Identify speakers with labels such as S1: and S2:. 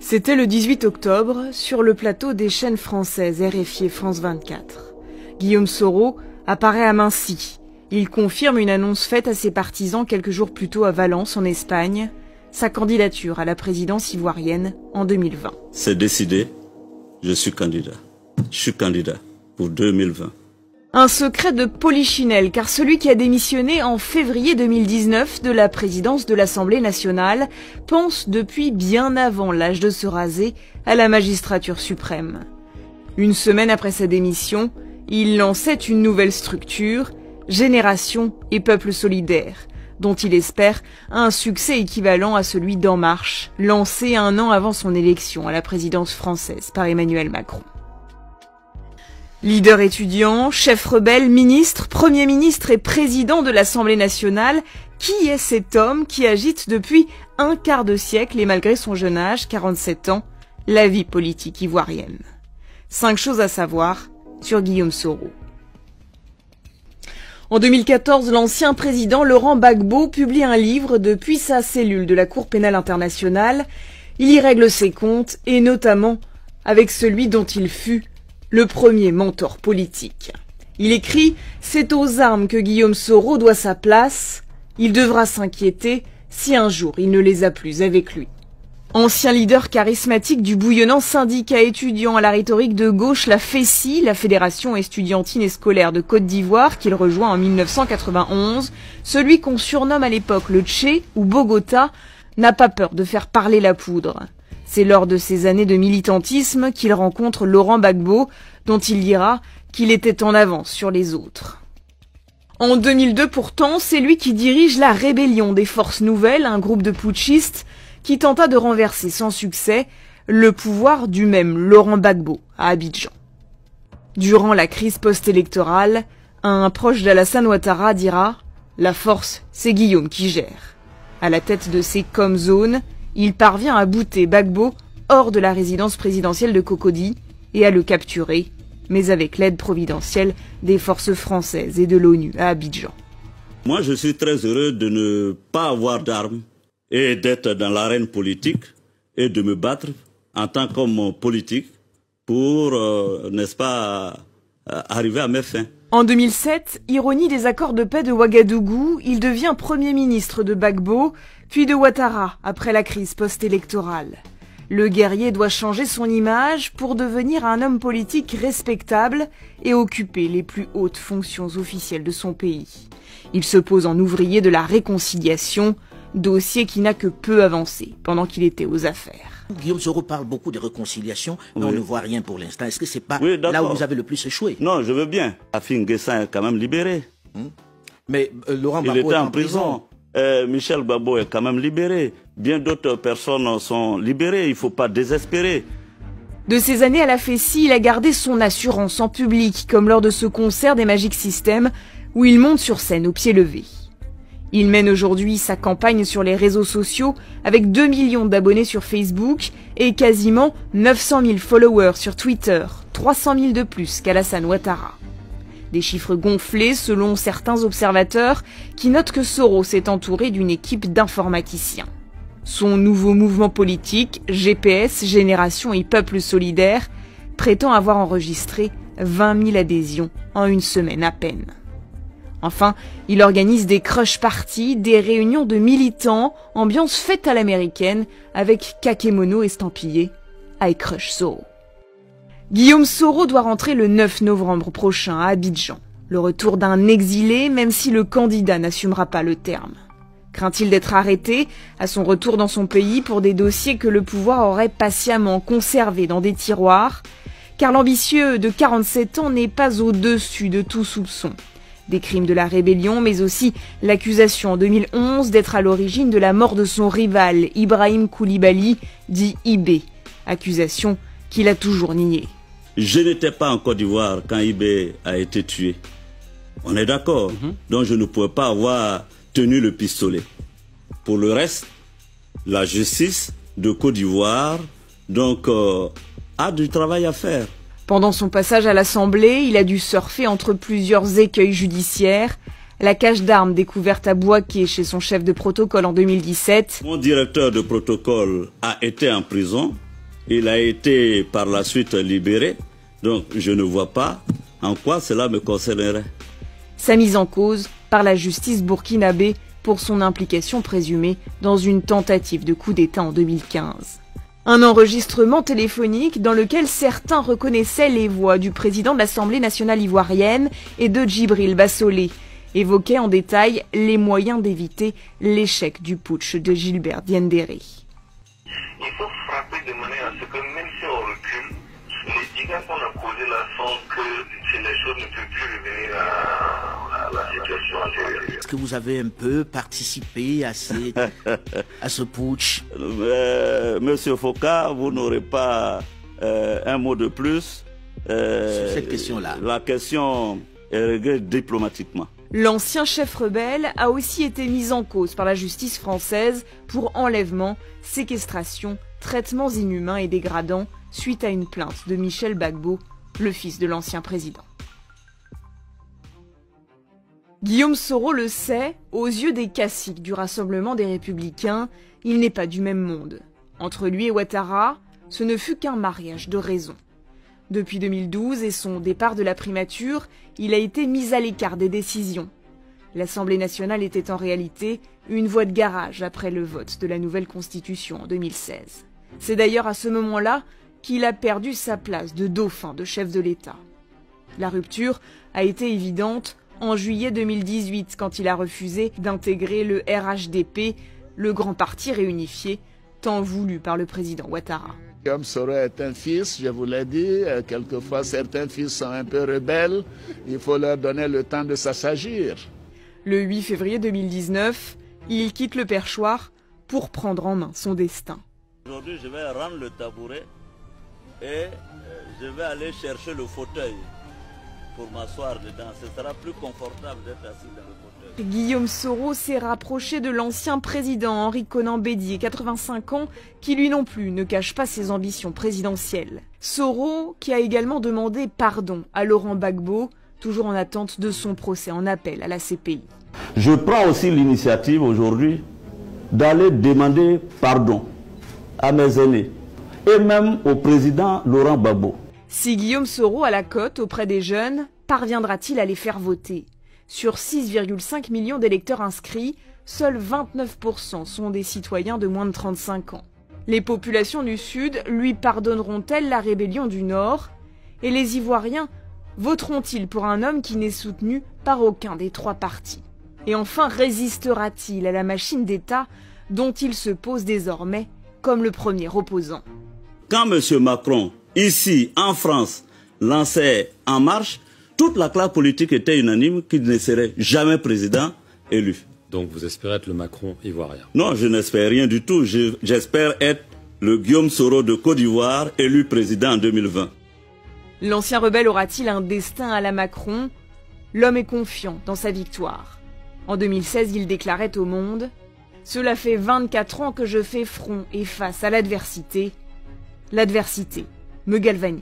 S1: C'était le 18 octobre, sur le plateau des chaînes françaises RFI et France 24. Guillaume Soro apparaît à Mincy. Il confirme une annonce faite à ses partisans quelques jours plus tôt à Valence, en Espagne, sa candidature à la présidence ivoirienne en 2020.
S2: C'est décidé, je suis candidat. Je suis candidat pour 2020.
S1: Un secret de polichinelle, car celui qui a démissionné en février 2019 de la présidence de l'Assemblée nationale pense depuis bien avant l'âge de se raser à la magistrature suprême. Une semaine après sa démission, il lançait une nouvelle structure, Génération et Peuple solidaire, dont il espère un succès équivalent à celui d'En Marche, lancé un an avant son élection à la présidence française par Emmanuel Macron. Leader étudiant, chef rebelle, ministre, Premier ministre et président de l'Assemblée nationale, qui est cet homme qui agite depuis un quart de siècle et malgré son jeune âge, 47 ans, la vie politique ivoirienne? 5 choses à savoir sur Guillaume Soro. En 2014, l'ancien président Laurent Gbagbo publie un livre depuis sa cellule de la Cour pénale internationale. Il y règle ses comptes et notamment avec celui dont il fut le premier mentor politique. Il écrit « C'est aux armes que Guillaume Soro doit sa place. Il devra s'inquiéter si un jour il ne les a plus avec lui. » Ancien leader charismatique du bouillonnant syndicat étudiant à la rhétorique de gauche, la FESI, la Fédération estudiantine et scolaire de Côte d'Ivoire, qu'il rejoint en 1991, celui qu'on surnomme à l'époque le Tché ou Bogota, n'a pas peur de faire parler la poudre. C'est lors de ces années de militantisme qu'il rencontre Laurent Gbagbo, dont il dira qu'il était en avance sur les autres. En 2002 pourtant, c'est lui qui dirige la Rébellion des Forces Nouvelles, un groupe de putschistes qui tenta de renverser sans succès le pouvoir du même Laurent Gbagbo à Abidjan. Durant la crise post-électorale, un proche d'Alassane Ouattara dira « La force, c'est Guillaume qui gère ». À la tête de ses com-zones, il parvient à bouter Gbagbo hors de la résidence présidentielle de Cocody et à le capturer, mais avec l'aide providentielle des forces françaises et de l'ONU à Abidjan.
S2: Moi, je suis très heureux de ne pas avoir d'armes et d'être dans l'arène politique et de me battre en tant qu'homme politique pour, n'est-ce pas, arriver à mes fins.
S1: En 2007, ironie des accords de paix de Ouagadougou, il devient Premier ministre de Gbagbo, puis de Ouattara après la crise post-électorale. Le guerrier doit changer son image pour devenir un homme politique respectable et occuper les plus hautes fonctions officielles de son pays. Il se pose en ouvrier de la réconciliation, dossier qui n'a que peu avancé pendant qu'il était aux affaires.
S3: Guillaume Soro parle beaucoup de réconciliation, mais on ne voit rien pour l'instant. Est-ce que c'est pas là où vous avez le plus échoué?
S2: Non, je veux bien. Afin Guessin est quand même libéré.
S3: Mais Laurent Gbagbo
S2: était en prison. Michel Gbagbo est quand même libéré. Bien d'autres personnes sont libérées. Il ne faut pas désespérer.
S1: De ces années à la FESI, il a gardé son assurance en public, comme lors de ce concert des Magic System, où il monte sur scène au pied levé. Il mène aujourd'hui sa campagne sur les réseaux sociaux avec 2 millions d'abonnés sur Facebook et quasiment 900 000 followers sur Twitter, 300 000 de plus qu'Alassane Ouattara. Des chiffres gonflés selon certains observateurs qui notent que Soro s'est entouré d'une équipe d'informaticiens. Son nouveau mouvement politique, GPS, Génération et Peuple solidaire, prétend avoir enregistré 20 000 adhésions en une semaine à peine. Enfin, il organise des crush parties, des réunions de militants, ambiance fête à l'américaine, avec kakémono estampillé « I crush Soro ». Guillaume Soro doit rentrer le 9 novembre prochain à Abidjan. Le retour d'un exilé, même si le candidat n'assumera pas le terme. Craint-il d'être arrêté à son retour dans son pays pour des dossiers que le pouvoir aurait patiemment conservés dans des tiroirs? Car l'ambitieux de 47 ans n'est pas au-dessus de tout soupçon. Des crimes de la rébellion, mais aussi l'accusation en 2011 d'être à l'origine de la mort de son rival Ibrahim Koulibaly, dit Ibé. Accusation qu'il a toujours niée.
S2: Je n'étais pas en Côte d'Ivoire quand Ibé a été tué. On est d'accord. Donc je ne pouvais pas avoir tenu le pistolet. Pour le reste, la justice de Côte d'Ivoire donc a du travail à faire.
S1: Pendant son passage à l'Assemblée, il a dû surfer entre plusieurs écueils judiciaires. La cache d'armes découverte à Bouaké chez son chef de protocole en 2017.
S2: Mon directeur de protocole a été en prison Il a été par la suite libéré, donc je ne vois pas en quoi cela me concernerait.
S1: Sa mise en cause par la justice burkinabé pour son implication présumée dans une tentative de coup d'État en 2015. Un enregistrement téléphonique dans lequel certains reconnaissaient les voix du président de l'Assemblée nationale ivoirienne et de Djibril Bassolé, évoquait en détail les moyens d'éviter l'échec du putsch de Gilbert Diendéré.
S4: Il faut frapper de manière à ce que même si on recule, les dégâts qu'on a causés là sont que les choses ne peuvent plus revenir à la situation antérieure.
S3: Est-ce que vous avez un peu participé à ce putsch?
S2: Monsieur Foucault, vous n'aurez pas un mot de plus
S3: sur cette question-là.
S2: La question est réglée diplomatiquement.
S1: L'ancien chef rebelle a aussi été mis en cause par la justice française pour enlèvement, séquestration, traitements inhumains et dégradants suite à une plainte de Michel Gbagbo, le fils de l'ancien président. Guillaume Soro le sait, aux yeux des caciques du Rassemblement des Républicains, il n'est pas du même monde. Entre lui et Ouattara, ce ne fut qu'un mariage de raison. Depuis 2012 et son départ de la primature, il a été mis à l'écart des décisions. L'Assemblée nationale était en réalité une voie de garage après le vote de la nouvelle Constitution en 2016. C'est d'ailleurs à ce moment-là qu'il a perdu sa place de dauphin de chef de l'État. La rupture a été évidente en juillet 2018 quand il a refusé d'intégrer le RHDP, le grand parti réunifié, tant voulu par le président Ouattara.
S5: Guillaume Soro est un fils, je vous l'ai dit, quelquefois certains fils sont un peu rebelles, il faut leur donner le temps de s'assagir.
S1: Le 8 février 2019, il quitte le perchoir pour prendre en main son destin.
S2: Aujourd'hui, je vais rendre le tabouret et je vais aller chercher le fauteuil pour m'asseoir dedans. Ce sera plus confortable d'être assis dans le fauteuil.
S1: Guillaume Soro s'est rapproché de l'ancien président Henri Konan Bédié, 85 ans, qui lui non plus ne cache pas ses ambitions présidentielles. Soro qui a également demandé pardon à Laurent Gbagbo, toujours en attente de son procès en appel à la CPI.
S2: Je prends aussi l'initiative aujourd'hui d'aller demander pardon à mes aînés et même au président Laurent Gbagbo.
S1: Si Guillaume Soro a la cote auprès des jeunes, parviendra-t-il à les faire voter? Sur 6,5 millions d'électeurs inscrits, seuls 29% sont des citoyens de moins de 35 ans. Les populations du Sud lui pardonneront-elles la rébellion du Nord? Et les Ivoiriens voteront-ils pour un homme qui n'est soutenu par aucun des trois partis? Et enfin, résistera-t-il à la machine d'État dont il se pose désormais comme le premier opposant?
S2: Quand M. Macron, ici en France, lançait En Marche, toute la classe politique était unanime qu'il ne serait jamais président élu.
S6: Donc vous espérez être le Macron ivoirien?
S2: Non, je n'espère rien du tout. J'espère être le Guillaume Soro de Côte d'Ivoire, élu président en 2020.
S1: L'ancien rebelle aura-t-il un destin à la Macron? L'homme est confiant dans sa victoire. En 2016, il déclarait au Monde « Cela fait 24 ans que je fais front et face à l'adversité. L'adversité me galvanise. »